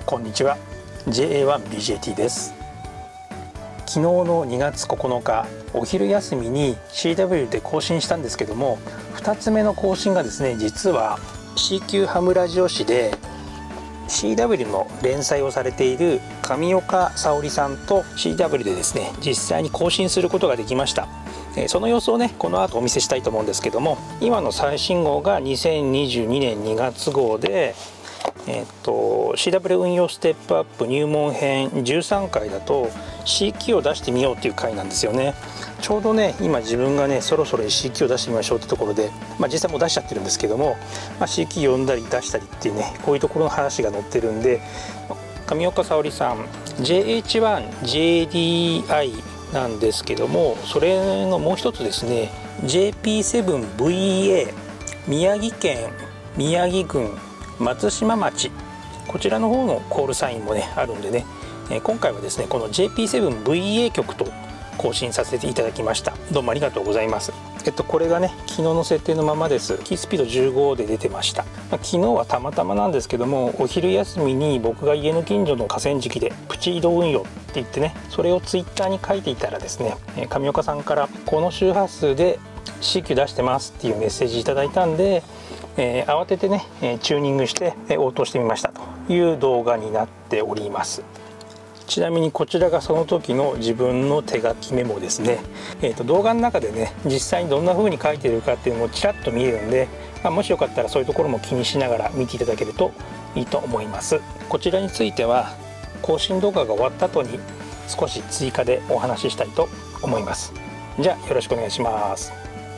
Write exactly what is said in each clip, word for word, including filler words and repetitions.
こんにちは ジェイエーワンビージェーティー です。昨日のにがつここのかお昼休みに シーダブリュー で更新したんですけども、ふたつめの更新がですね、実は シーキュー ハムラジオ誌で シーダブリュー の連載をされている上岡沙織さんと シーダブリュー でですね、実際に更新することができました。その様子をね、この後お見せしたいと思うんですけども、今の最新号がにせんにじゅうにねんにがつ号で、えっと シーダブリュー 運用ステップアップ入門編じゅうさんかいだと シーキュー を出してみようっていう回なんですよね。ちょうどね、今自分がね、そろそろ シーキュー を出してみましょうってところで、まあ、実際もう出しちゃってるんですけども、まあ、シーキュー 読んだり出したりっていうね、こういうところの話が載ってるんで、上岡沙織さん ジェイエイチワンジェイディーアイ なんですけども、それのもう一つですね ジェイピーセブンブイエー 宮城県宮城郡松島町、こちらの方のコールサインもねあるんでね、えー、今回はですねこの ジェイピーセブンブイエー 局と更新させていただきました。どうもありがとうございます。えっとこれがね昨日の設定のままです。キースピードじゅうごで出てました。まあ、昨日はたまたまなんですけども、お昼休みに僕が家の近所の河川敷でプチ移動運用って言ってね、それをツイッターに書いていたらですね、上岡さんからこの周波数で シーキュー 出してますっていうメッセージいただいたんで、えー、慌ててねチューニングして応答してみましたという動画になっております。ちなみにこちらがその時の自分の手書きメモですね。えーと動画の中でね実際にどんな風に書いてるかっていうのもちらっと見えるんで、まあ、もしよかったらそういうところも気にしながら見ていただけるといいと思います。こちらについては更新動画が終わった後に少し追加でお話ししたいと思います。じゃあよろしくお願いします。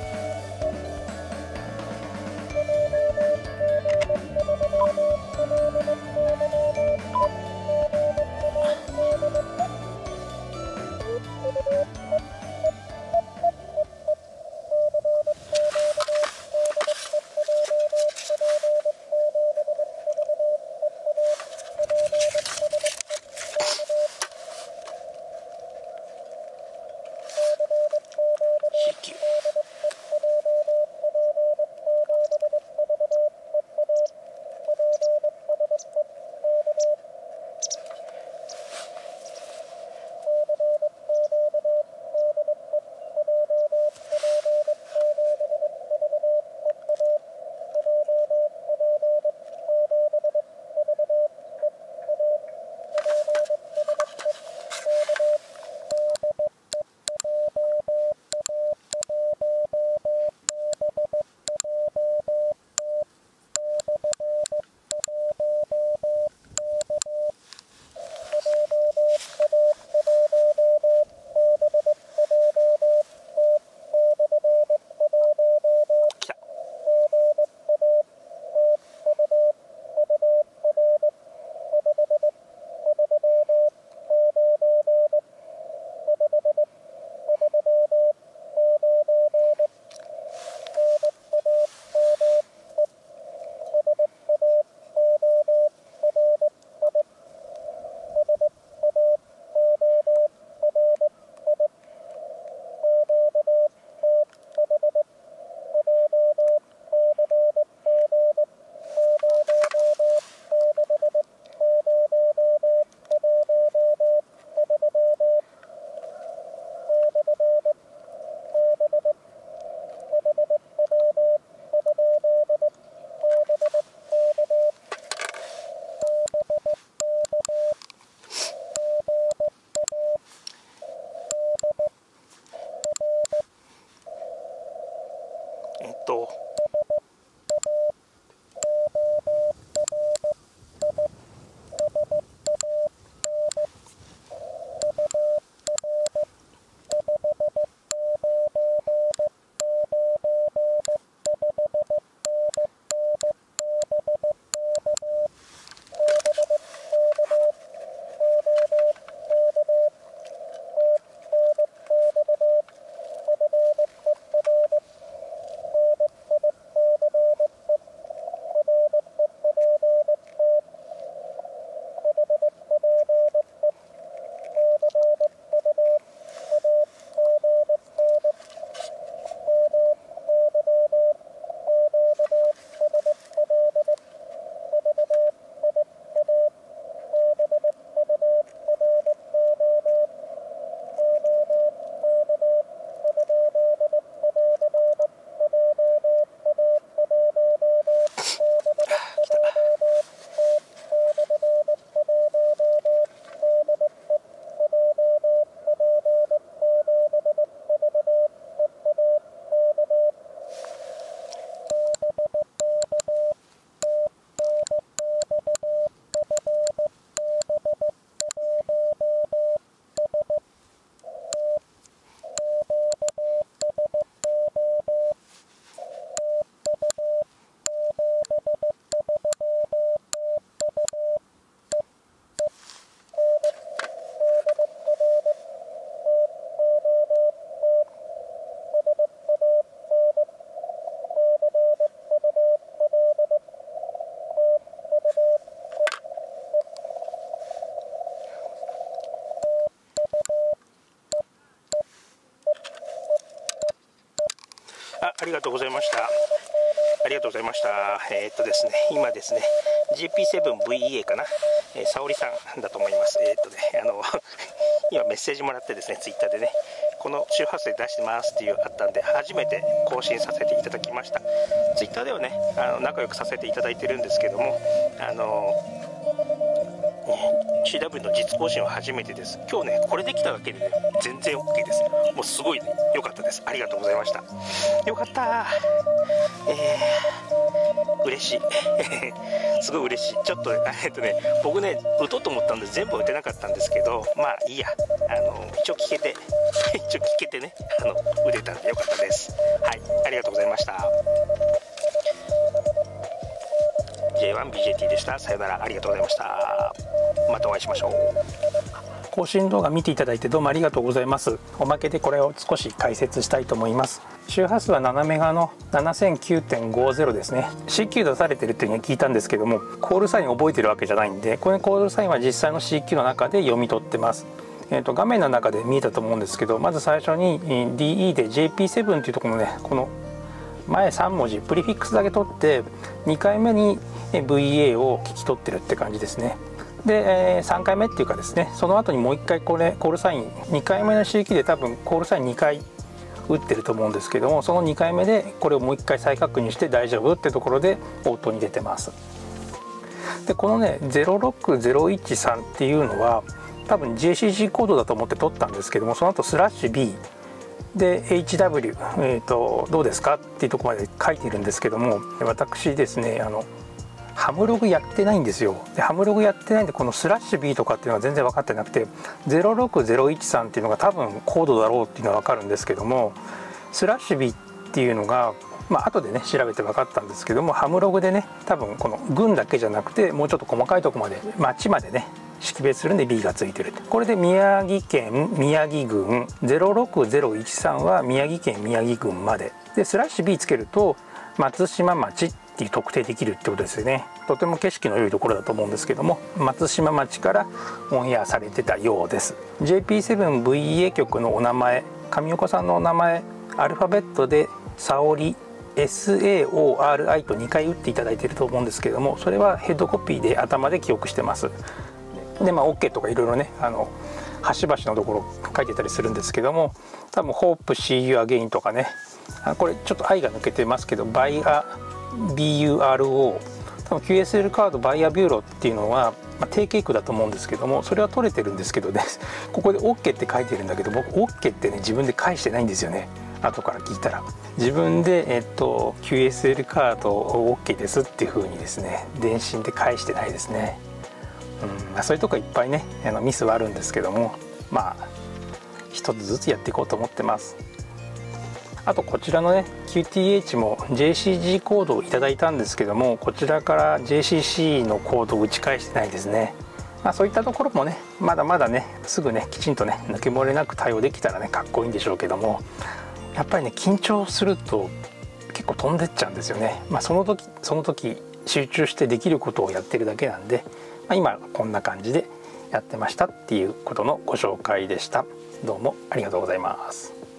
えっとありがとうございました。ありがとうございました。えー、っとですね、今ですね、ジーピーセブンブイイーエー かな、えー、沙織さんだと思います。えー、っとね、あの今メッセージもらってですね、ツイッターでね、この周波数で出してますっていうあったんで、初めて更新させていただきました。ツイッターではね、あの仲良くさせていただいてるんですけども、あの シーダブリュー の実更新は初めてです。今日ね、これできただけで、ね、全然 OK です。もうすごいね、良かったです。ありがとうございました。よかったー。えー、嬉しい。すごい嬉しい。ちょっと、えっとね、僕ね、打とうと思ったんで全部打てなかったんですけど、まあいいや。あの、一応聞けて、一応聞けてね、あの、打てたんでよかったです。はい、ありがとうございました。ジェイワンビージェーティー でした。さよなら、ありがとうございました。またお会いしましょう。更新動画見ていただいてどうもありがとうございます。おまけでこれを少し解説したいと思います。周波数はななメガの ななせんきゅうてんごじゅう ですね。 シーキュー 出されてるっていうふうに聞いたんですけども、コールサイン覚えてるわけじゃないんで、このコールサインは実際の シーキュー の中で読み取ってます。えー、と画面の中で見えたと思うんですけど、まず最初に ディーイー で ジェイピーセブン っていうところのね、この前さん文字プリフィックスだけ取ってにかいめに ブイエー を聞き取ってるって感じですね。で、えー、さんかいめっていうかですね、その後にもういっかいこれコールサインにかいめの シーキュー で多分コールサインにかい打ってると思うんですけども、そのにかいめでこれをもういっかい再確認して大丈夫ってところで応答に出てます。でこのねゼロろくゼロいちさんっていうのは多分 ジェーシージー コードだと思って取ったんですけども、その後スラッシュ B で エイチダブリュー、えーとどうですかっていうところまで書いているんですけども、私ですねあのハムログやってないんですよ。でハムログやってないんで、このスラッシュ B とかっていうのは全然分かってなくて、ゼロろくゼロいちさんっていうのが多分コードだろうっていうのは分かるんですけども、スラッシュ B っていうのがまあ後でね調べて分かったんですけども、ハムログでね多分この郡だけじゃなくてもうちょっと細かいとこまで町までね識別するんで B がついてる。これで宮城県宮城郡ゼロろくゼロいちさんは宮城県宮城郡までで、スラッシュ B つけると松島町っていう特定できるってことですよね。とても景色の良いところだと思うんですけども、松島町からオンエアされてたようです。 ジェイピーセブンブイイーエー 局のお名前、上岡さんのお名前アルファベットで沙織 エスエーオーアールアイ とにかい打っていただいていると思うんですけれども、それはヘッドコピーで頭で記憶してます。でまあ OK とかいろいろねあの端々のところ書いてたりするんですけども、多分 Hope See You Again とかね、これちょっと I が抜けてますけど By a ビーユーアールオー、 多分 キューエスエル カード By a Bureau っていうのは、まあ、定型句だと思うんですけども、それは取れてるんですけどね、ここで OK って書いてるんだけど、僕 OK ってね自分で返してないんですよね。後から聞いたら自分で、えっと、キューエスエル カード OK ですっていう風にですね電信で返してないですね。うんまあ、そういうとこいっぱいねあのミスはあるんですけども、まあ一つずつやっていこうと思ってます。あとこちらのね キューティーエイチ も ジェーシージー コードをいただいたんですけども、こちらから ジェーシーシー のコードを打ち返してないですね。まあ、そういったところもねまだまだねすぐねきちんとね抜け漏れなく対応できたらねかっこいいんでしょうけども、やっぱりね緊張すると結構飛んでっちゃうんですよね。まあ、その時その時集中してできることをやってるだけなんで、まあ、今こんな感じでやってましたっていうことのご紹介でした。どうもありがとうございます。